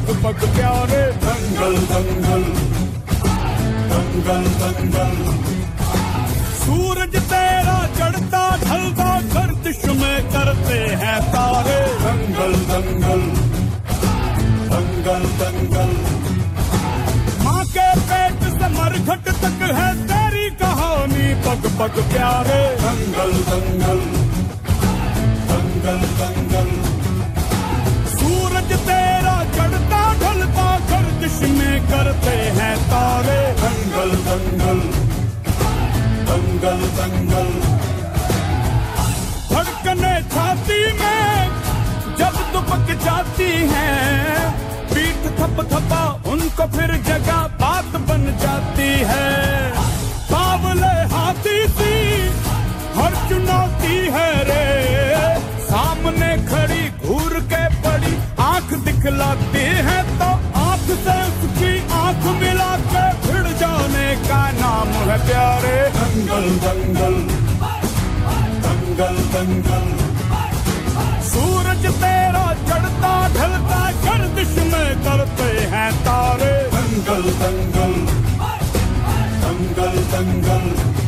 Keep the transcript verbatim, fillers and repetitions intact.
पग पग प्यारे। दंगल दंगल दंगल दंगल, सूरज तेरा चढ़ता ढलता गर्दिश में करते हैं तारे। दंगल दंगल दंगल दंगल, माँ के पेट से मरघट तक है तेरी कहानी पग पग प्यारे। दंगल दंगल दंगल दंगल, सूरज तेरा चढ़ता ढलता गर्दिश में करते हैं तारे। दंगल दंगल दंगल दंगल, धड़कने छाती में जब दुबक जाती हैं, पीठ थप थपा उनको फिर जगह बात बन जाती है। बावले हाथी सी हर चुनौती है रे, सामने खड़ी घूर के पड़ी आंख दिखलाती है, तो आंख से उसकी आंख मिला के भिड़ जाने का नाम है प्यारे। दंगल दंगल दंगल दंगल, सूरज तेरा चढ़ता ढलता गर्दिश में करते हैं तारे। दंगल दंगल दंगल दंगल।